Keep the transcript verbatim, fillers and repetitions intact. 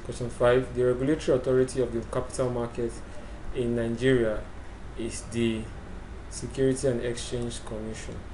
Question five. The regulatory authority of the capital market in Nigeria is the Security and Exchange Commission.